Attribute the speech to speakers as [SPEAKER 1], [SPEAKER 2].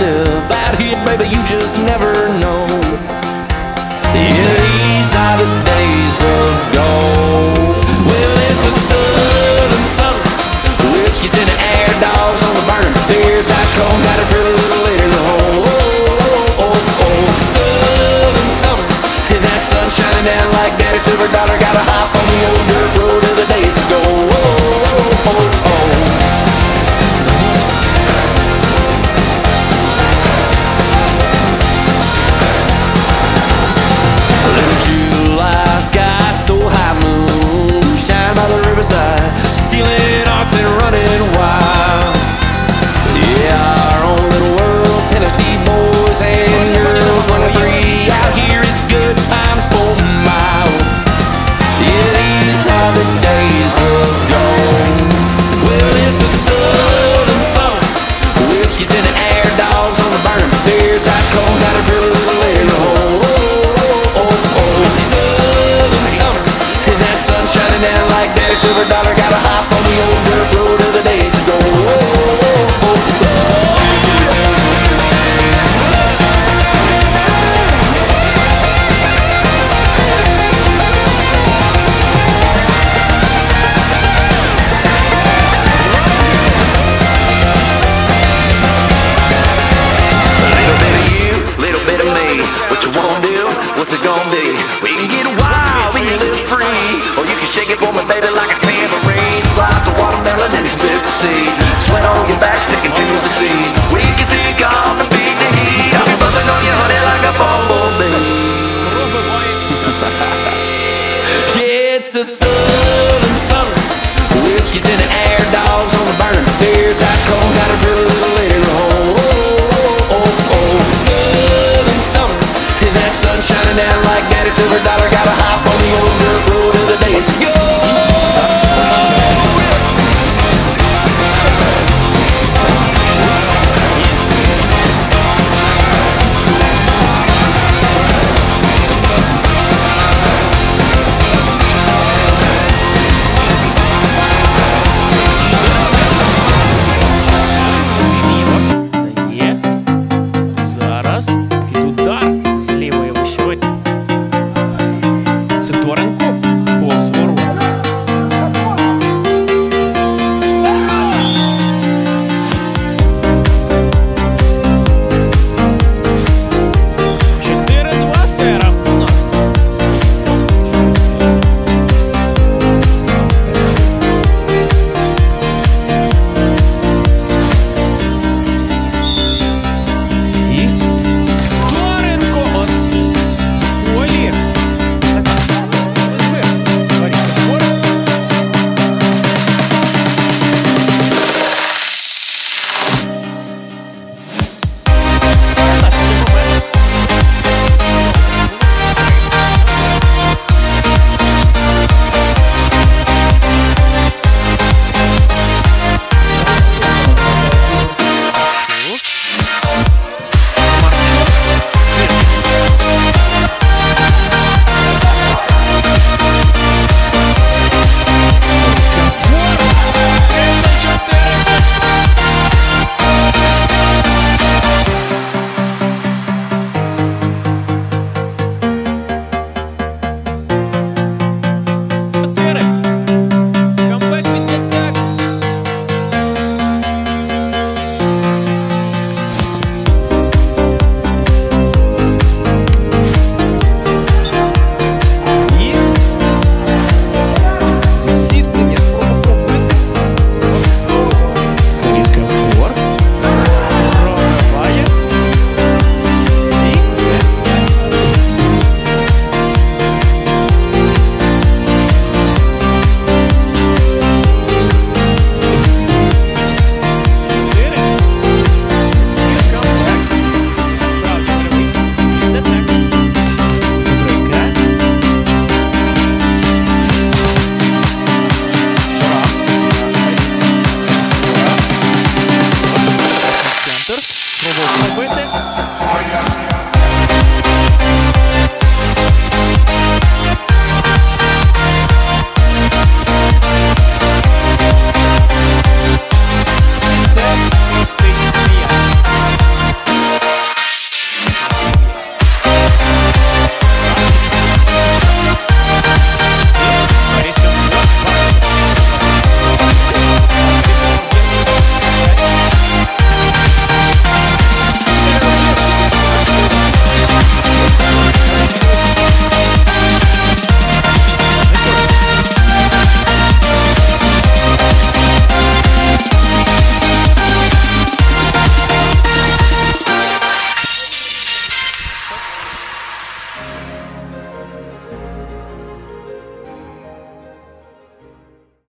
[SPEAKER 1] step out here, baby, you just never know. Yeah, these are the days of gold. Well, it's a southern summer, whiskey's in the air, dogs on the burn, beer's ice cold, got a pretty little lady in the hole. Oh, oh, oh, southern summer, and that sun shining down like Daddy Silver Dollar, got a hop on the old dirt road of the days ago. Oh, oh, oh, oh. Stealing hearts and running wild. Yeah, our own little world, Tennessee boys and girls, 1-3 out here, it's good times for miles. Yeah, these are the days of gold. Well, it's a southern summer, whiskey's in the air, dogs on the burn, beer's ice cold, got a pretty little lady in the hole. Oh, oh, oh, oh, it's southern summer, and that sun shining down like Daddy Silver Dollar, got a hop on the old dirt road of the days ago. Oh, oh, oh, oh. A little bit of you, little bit of me. What you wanna do? What's it gonna be? We can get wild, we can live free, or you can shake it for me, baby, like a tambourine. Slice of watermelon and expect to see sweat on your back, sticking to the sea. We can stick on the beat, the heat. I'll be buzzing on your honey like a bumblebee. Yeah, it's a southern summer, whiskey's in the air, dogs on the burn, beer's ice cold, got a pretty little lady in the hole. Oh, oh, oh, southern summer, and that sun shining down like Daddy Silver Dollar, got a hop on the old dirt road of the days ago.